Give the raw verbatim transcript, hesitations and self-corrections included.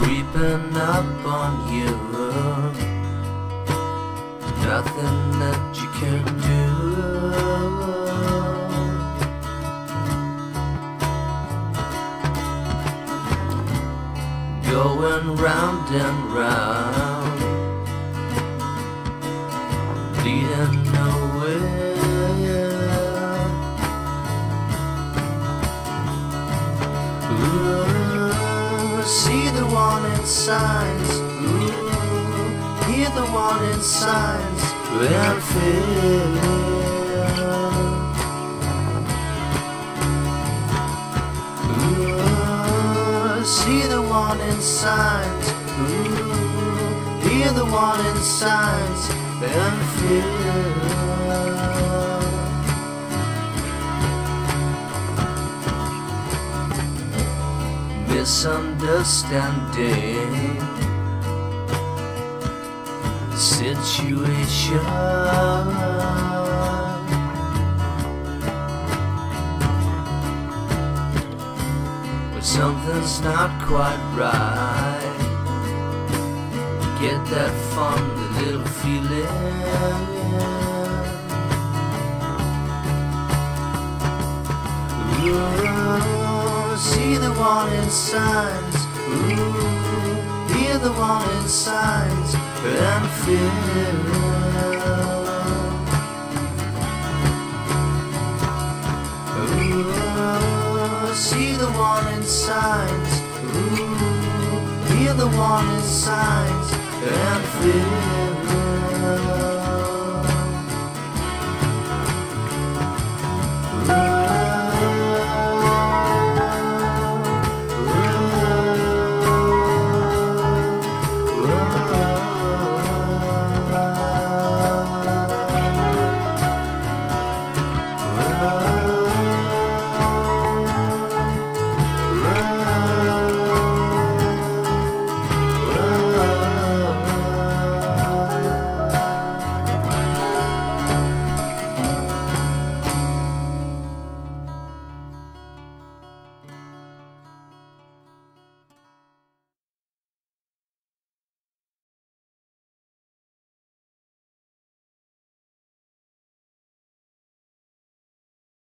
creeping up on you. Nothing that you can do. Going round and round, leading nowhere. Ooh, see the warning signs. Ooh, hear the warning signs. And feel. Ooh, see the warning signs. Ooh, hear the warning signs. And feel. Misunderstanding situation, but something's not quite right. Get that funny little feeling. Ooh, see the warning signs. Ooh, hear the warning signs. And feel. Ooh, see the warning signs. Ooh, hear the warning signs. And feel.